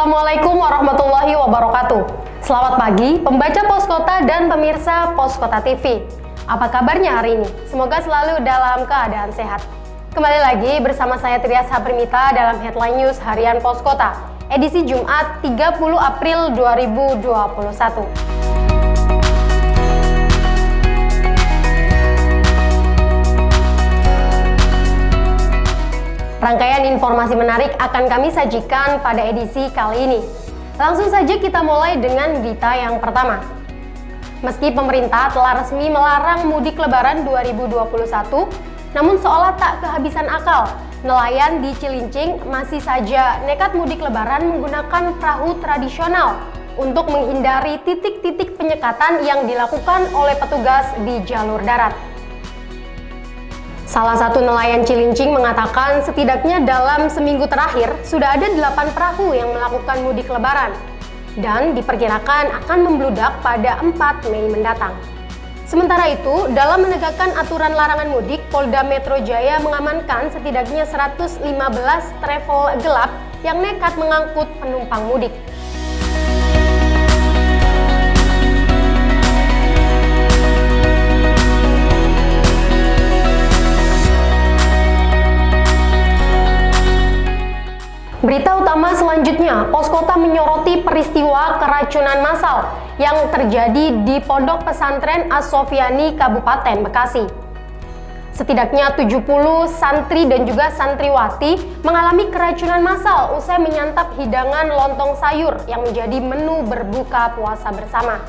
Assalamualaikum warahmatullahi wabarakatuh. Selamat pagi pembaca Pos Kota dan pemirsa Pos Kota TV. Apa kabarnya hari ini? Semoga selalu dalam keadaan sehat. Kembali lagi bersama saya Tria Saprimita dalam Headline News Harian Pos Kota, edisi Jumat 30 April 2021. Rangkaian informasi menarik akan kami sajikan pada edisi kali ini. Langsung saja kita mulai dengan berita yang pertama. Meski pemerintah telah resmi melarang mudik lebaran 2021, namun seolah tak kehabisan akal, nelayan di Cilincing masih saja nekat mudik lebaran menggunakan perahu tradisional untuk menghindari titik-titik penyekatan yang dilakukan oleh petugas di jalur darat. Salah satu nelayan Cilincing mengatakan setidaknya dalam seminggu terakhir sudah ada 8 perahu yang melakukan mudik lebaran dan diperkirakan akan membludak pada 4 Mei mendatang. Sementara itu, dalam menegakkan aturan larangan mudik, Polda Metro Jaya mengamankan setidaknya 115 travel gelap yang nekat mengangkut penumpang mudik. Berita utama selanjutnya, Pos Kota menyoroti peristiwa keracunan massal yang terjadi di Pondok Pesantren As-Sofiyani, Kabupaten Bekasi. Setidaknya 70 santri dan juga santriwati mengalami keracunan massal usai menyantap hidangan lontong sayur yang menjadi menu berbuka puasa bersama.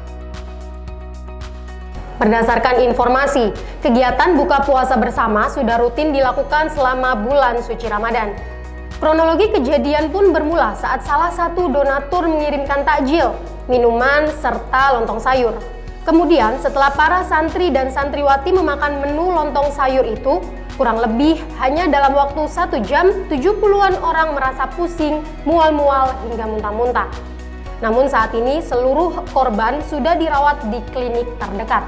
Berdasarkan informasi, kegiatan buka puasa bersama sudah rutin dilakukan selama bulan suci Ramadan. Kronologi kejadian pun bermula saat salah satu donatur mengirimkan takjil, minuman, serta lontong sayur. Kemudian setelah para santri dan santriwati memakan menu lontong sayur itu, kurang lebih hanya dalam waktu 1 jam, 70-an orang merasa pusing, mual-mual hingga muntah-muntah. Namun saat ini seluruh korban sudah dirawat di klinik terdekat.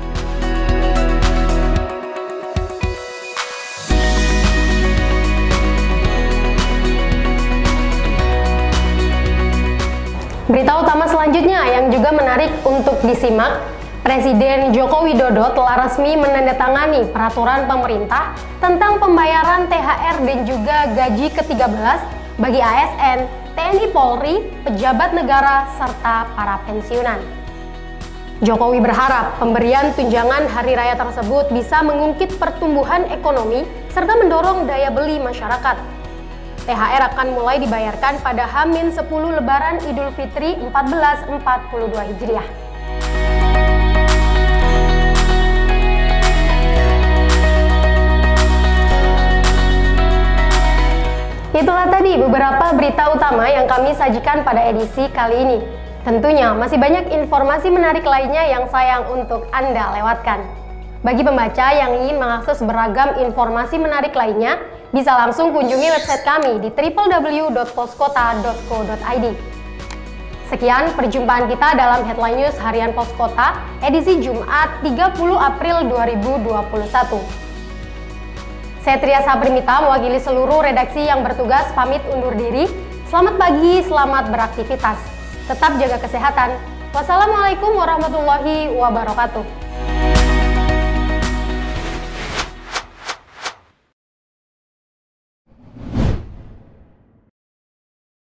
Berita utama selanjutnya yang juga menarik untuk disimak, Presiden Joko Widodo telah resmi menandatangani peraturan pemerintah tentang pembayaran THR dan juga gaji ke-13 bagi ASN, TNI Polri, pejabat negara, serta para pensiunan. Jokowi berharap pemberian tunjangan hari raya tersebut bisa mengungkit pertumbuhan ekonomi serta mendorong daya beli masyarakat. THR akan mulai dibayarkan pada H-10 Lebaran Idul Fitri 1442 Hijriah. Itulah tadi beberapa berita utama yang kami sajikan pada edisi kali ini. Tentunya masih banyak informasi menarik lainnya yang sayang untuk Anda lewatkan. Bagi pembaca yang ingin mengakses beragam informasi menarik lainnya, bisa langsung kunjungi website kami di www.poskota.co.id. Sekian perjumpaan kita dalam Headline News Harian Pos Kota, edisi Jumat 30 April 2021. Saya Tria Saprimita, mewakili seluruh redaksi yang bertugas, pamit undur diri. Selamat pagi, selamat beraktivitas. Tetap jaga kesehatan. Wassalamualaikum warahmatullahi wabarakatuh.